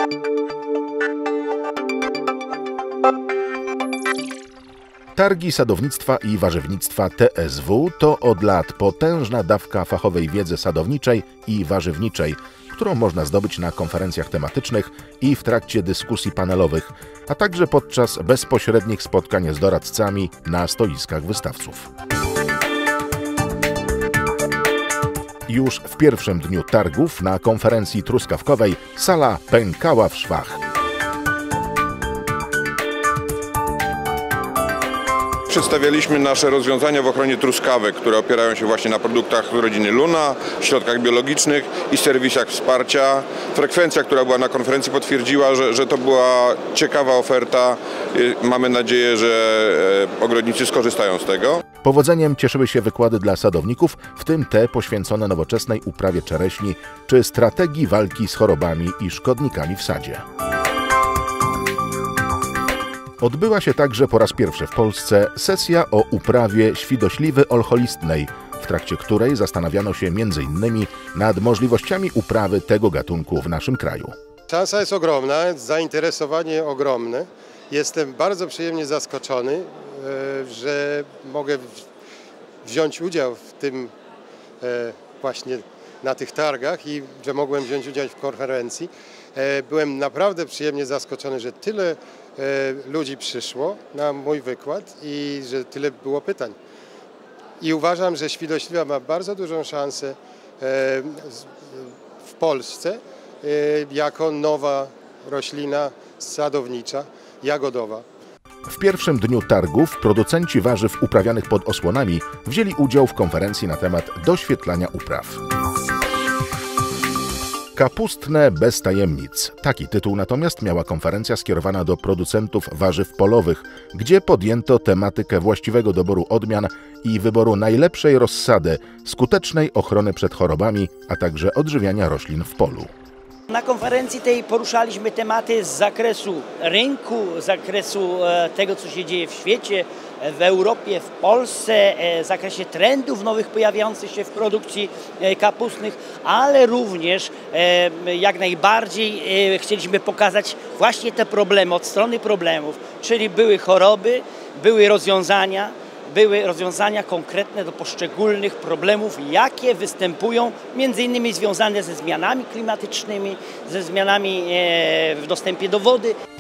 Targi Sadownictwa i Warzywnictwa TSW to od lat potężna dawka fachowej wiedzy sadowniczej i warzywniczej, którą można zdobyć na konferencjach tematycznych i w trakcie dyskusji panelowych, a także podczas bezpośrednich spotkań z doradcami na stoiskach wystawców. Już w pierwszym dniu targów na konferencji truskawkowej sala pękała w szwach. Przedstawialiśmy nasze rozwiązania w ochronie truskawek, które opierają się właśnie na produktach rodziny Luna, środkach biologicznych i serwisach wsparcia. Frekwencja, która była na konferencji, potwierdziła, że to była ciekawa oferta. Mamy nadzieję, że ogrodnicy skorzystają z tego. Powodzeniem cieszyły się wykłady dla sadowników, w tym te poświęcone nowoczesnej uprawie czereśni czy strategii walki z chorobami i szkodnikami w sadzie. Odbyła się także po raz pierwszy w Polsce sesja o uprawie świdośliwy olcholistnej, w trakcie której zastanawiano się m.in. nad możliwościami uprawy tego gatunku w naszym kraju. Szansa jest ogromna, zainteresowanie ogromne. Jestem bardzo przyjemnie zaskoczony, że mogę wziąć udział w tym właśnie na tych targach i że mogłem wziąć udział w konferencji. Byłem naprawdę przyjemnie zaskoczony, że tyle ludzi przyszło na mój wykład i że tyle było pytań. I uważam, że świdośliwa ma bardzo dużą szansę w Polsce jako nowa roślina sadownicza, jagodowa. W pierwszym dniu targów producenci warzyw uprawianych pod osłonami wzięli udział w konferencji na temat doświetlania upraw. Kapustne bez tajemnic. Taki tytuł natomiast miała konferencja skierowana do producentów warzyw polowych, gdzie podjęto tematykę właściwego doboru odmian i wyboru najlepszej rozsady, skutecznej ochrony przed chorobami, a także odżywiania roślin w polu. Na konferencji tej poruszaliśmy tematy z zakresu rynku, z zakresu tego, co się dzieje w świecie, w Europie, w Polsce, w zakresie trendów nowych pojawiających się w produkcji kapustnych, ale również jak najbardziej chcieliśmy pokazać właśnie te problemy od strony problemów, czyli były choroby, były rozwiązania konkretne do poszczególnych problemów, jakie występują, między innymi związane ze zmianami klimatycznymi, ze zmianami w dostępie do wody.